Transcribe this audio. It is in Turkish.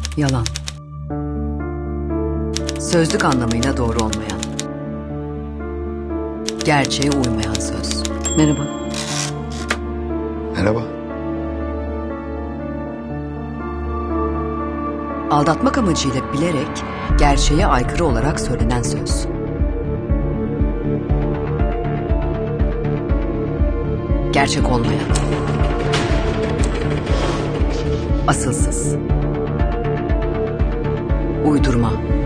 Yalan. Sözlük anlamıyla doğru olmayan. Gerçeğe uymayan söz. Merhaba. Merhaba. Aldatmak amacıyla bilerek gerçeğe aykırı olarak söylenen söz. Gerçek olmayan. Asılsız. Uydurma.